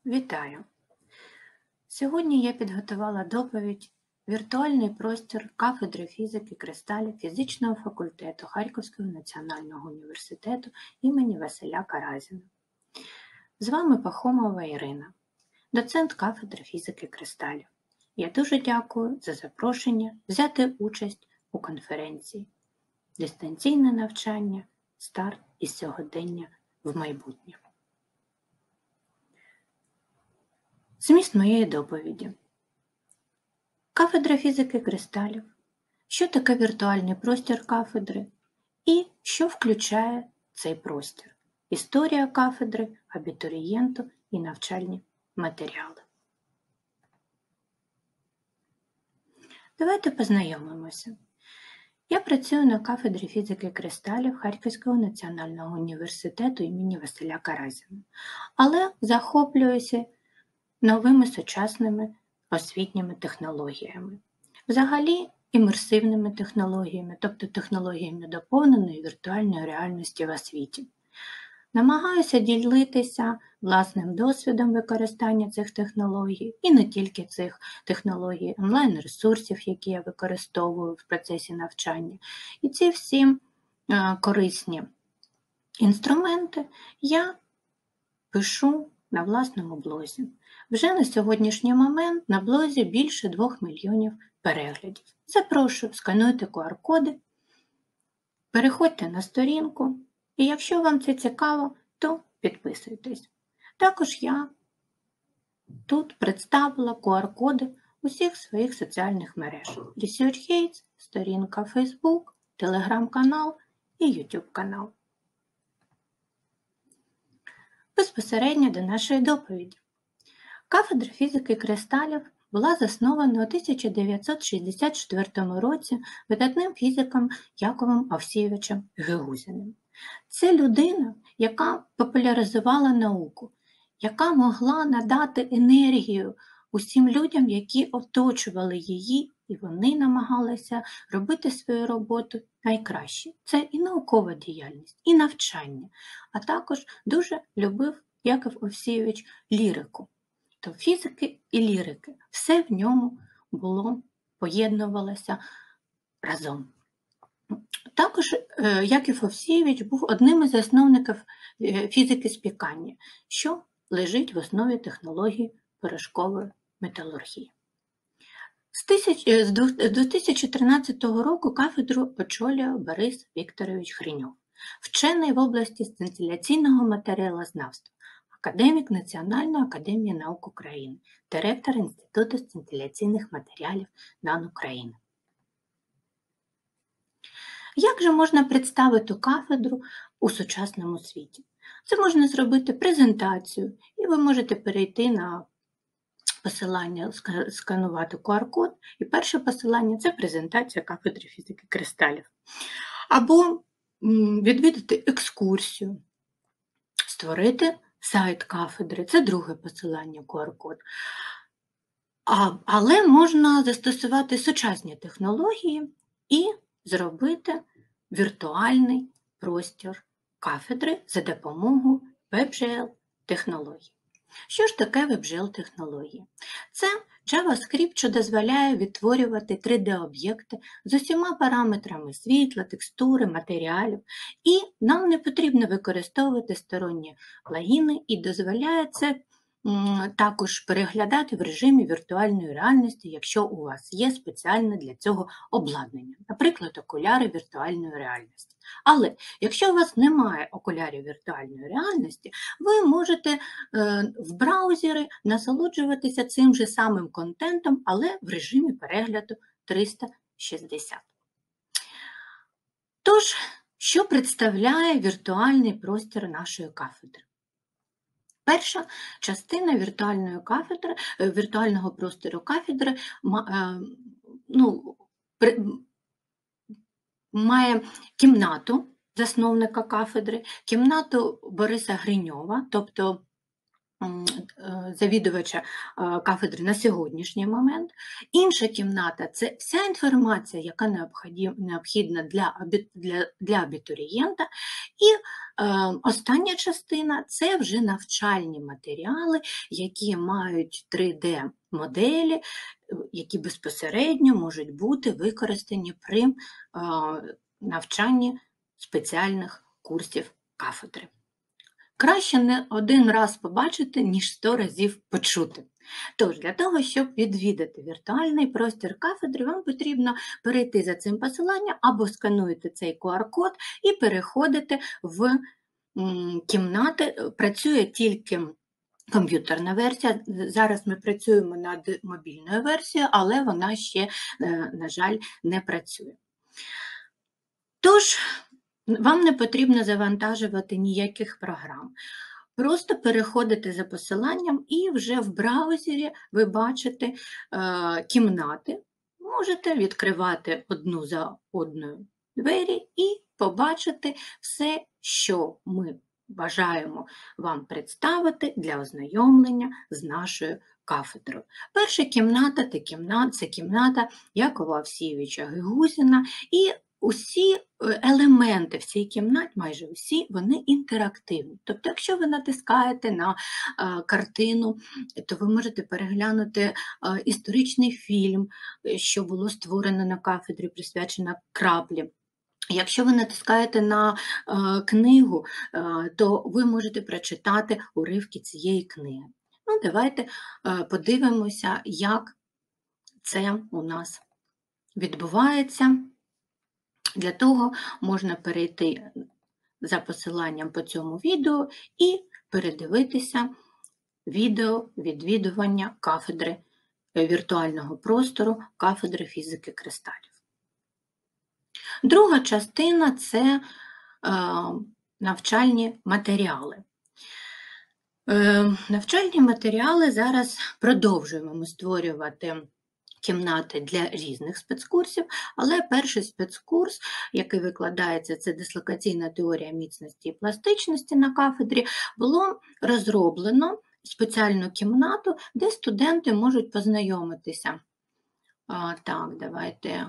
Вітаю! Сьогодні я підготувала доповідь «Віртуальний простір кафедри фізики кристалів фізичного факультету Харківського національного університету імені Василя Каразіна». З вами Пахомова Ірина, доцент кафедри фізики кристалів. Я дуже дякую за запрошення взяти участь у конференції «Дистанційне навчання. Старт із сьогодення в майбутнє». Зміст моєї доповіді. Кафедра фізики кристалів. Що таке віртуальний простір кафедри і що включає цей простір? Історія кафедри, абітурієнту і навчальні матеріали. Давайте познайомимося. Я працюю на кафедрі фізики кристалів Харківського національного університету імені Василя Каразіна, але захоплююся новими сучасними освітніми технологіями. Взагалі імерсивними технологіями, тобто технологіями доповненої віртуальної реальності в освіті. Намагаюся ділитися власним досвідом використання цих технологій і не тільки цих технологій, онлайн-ресурсів, які я використовую в процесі навчання. І ці всі корисні інструменти я пишу на власному блозі. Вже на сьогоднішній момент на блозі більше 2 мільйонів переглядів. Запрошую, скануйте QR-коди, переходьте на сторінку, і якщо вам це цікаво, то підписуйтесь. Також я тут представила QR-коди усіх своїх соціальних мереж. ResearchGates, сторінка Facebook, Telegram-канал і YouTube-канал. Безпосередньо до нашої доповіді. Кафедра фізики кристалів була заснована у 1964 році видатним фізиком Яковом Овсійовичем Гегузіним. Це людина, яка популяризувала науку, яка могла надати енергію усім людям, які оточували її, і вони намагалися робити свою роботу найкраще. Це і наукова діяльність, і навчання, а також дуже любив Яков Овсійович лірику. То фізики і лірики, все в ньому було, поєднувалося разом. Також Яків Овсійович був одним із засновників фізики спікання, що лежить в основі технології порошкової металургії. З 2013 року кафедру очолює Борис Вікторович Хреньов, вчений в області сцинтиляційного матеріалознавства, академік Національної академії наук України, директор Інституту сцинтиляційних матеріалів НАН України. Як же можна представити кафедру у сучасному світі? Це можна зробити презентацію, і ви можете перейти на посилання, сканувати QR-код, і перше посилання – це презентація кафедри фізики кристалів. Або відвідати екскурсію, створити сайт кафедри, це друге посилання, QR-код. Але можна застосувати сучасні технології і зробити віртуальний простір кафедри за допомогою WebGL-технологій. Що ж таке WebGL-технології? Це JavaScript, що дозволяє відтворювати 3D-об'єкти з усіма параметрами світла, текстури, матеріалів. І нам не потрібно використовувати сторонні плагіни і дозволяє це також переглядати в режимі віртуальної реальності, якщо у вас є спеціальне для цього обладнання, наприклад, окуляри віртуальної реальності. Але якщо у вас немає окулярів віртуальної реальності, ви можете в браузері насолоджуватися цим же самим контентом, але в режимі перегляду 360. Тож, що представляє віртуальний простір нашої кафедри? Перша частина віртуального простору кафедри має кімнату засновника кафедри, кімнату Бориса Гриньова, тобто завідувача кафедри на сьогоднішній момент. Інша кімната – це вся інформація, яка необхідна для абітурієнта. І остання частина – це вже навчальні матеріали, які мають 3D-моделі, які безпосередньо можуть бути використані при навчанні спеціальних курсів кафедри. Краще не один раз побачити, ніж 100 разів почути. Тож, для того, щоб відвідати віртуальний простір кафедри, вам потрібно перейти за цим посиланням або скануєте цей QR-код і переходите в кімнати. Працює тільки комп'ютерна версія. Зараз ми працюємо над мобільною версією, але вона ще, на жаль, не працює. Тож, вам не потрібно завантажувати ніяких програм. Просто переходите за посиланням і вже в браузері ви бачите кімнати. Можете відкривати одну за одною двері і побачити все, що ми бажаємо вам представити для ознайомлення з нашою кафедрою. Перша кімната – це кімната Якова Овсійовича Гегузіна, і усі елементи в цій кімнаті, майже усі, вони інтерактивні. Тобто, якщо ви натискаєте на картину, то ви можете переглянути історичний фільм, що було створено на кафедрі, присвячено краплі. Якщо ви натискаєте на книгу, то ви можете прочитати уривки цієї книги. Ну, давайте подивимося, як це у нас відбувається. Для того можна перейти за посиланням по цьому відео і передивитися відео відвідування кафедри віртуального простору, кафедри фізики кристалів. Друга частина – це навчальні матеріали. Навчальні матеріали зараз продовжуємо ми створювати кімнати для різних спецкурсів, але перший спецкурс, який викладається, це дислокаційна теорія міцності і пластичності на кафедрі, було розроблено спеціальну кімнату, де студенти можуть познайомитися. Так, давайте.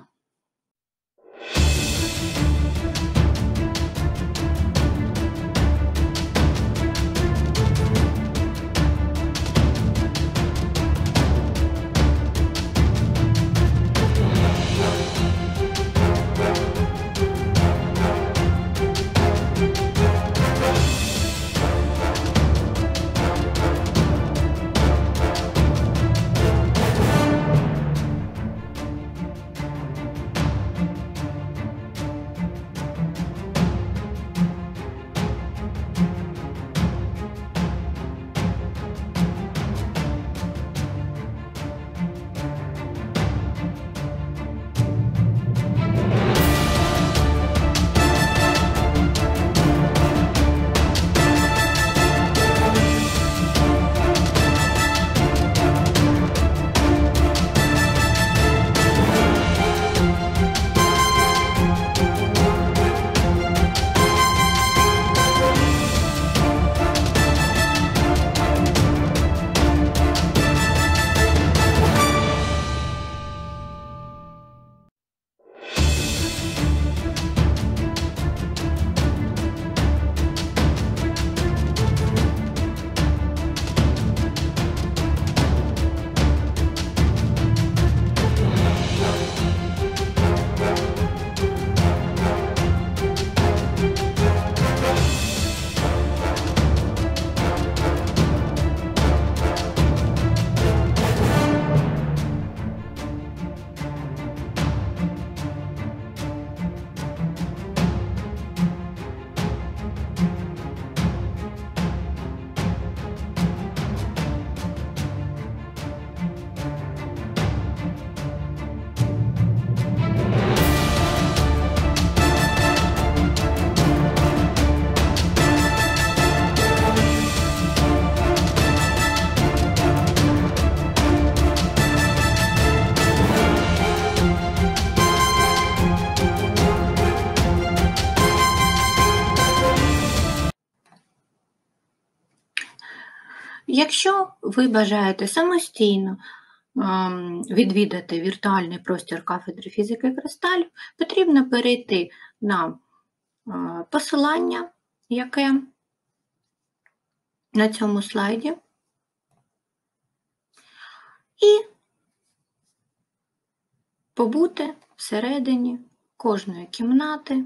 Якщо ви бажаєте самостійно відвідати віртуальний простір кафедри фізики кристалів, потрібно перейти на посилання, яке на цьому слайді, і побути всередині кожної кімнати,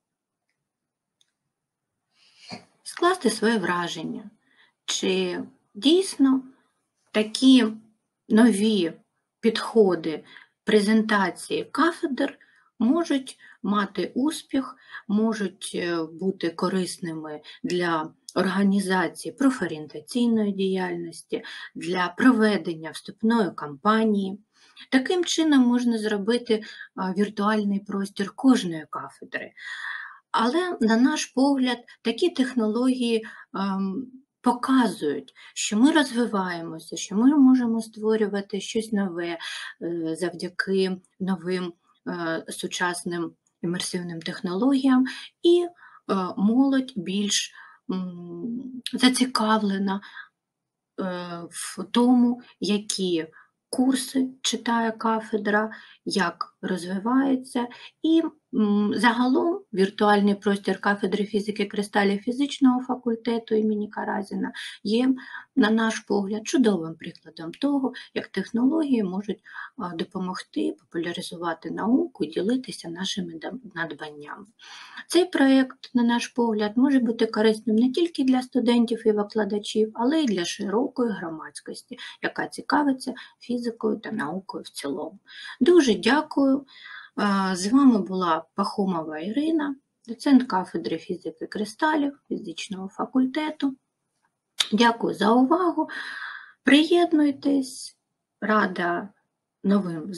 скласти своє враження, чи дійсно такі нові підходи презентації кафедр можуть мати успіх, можуть бути корисними для організації профорієнтаційної діяльності, для проведення вступної кампанії. Таким чином можна зробити віртуальний простір кожної кафедри. Але, на наш погляд, такі технології показують, що ми розвиваємося, що ми можемо створювати щось нове завдяки новим сучасним імерсивним технологіям, і молодь більш зацікавлена в тому, які курси читає кафедра, як розвивається, і загалом віртуальний простір кафедри фізики кристалів фізичного факультету імені Каразіна є, на наш погляд, чудовим прикладом того, як технології можуть допомогти популяризувати науку і ділитися нашими надбаннями. Цей проєкт, на наш погляд, може бути корисним не тільки для студентів і викладачів, але й для широкої громадськості, яка цікавиться фізикою та наукою в цілому. Дуже дякую. З вами була Пахомова Ірина, доцент кафедри фізики кристалів фізичного факультету. Дякую за увагу. Приєднуйтесь, рада новим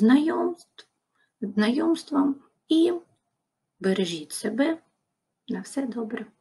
знайомствам і бережіть себе. На все добре.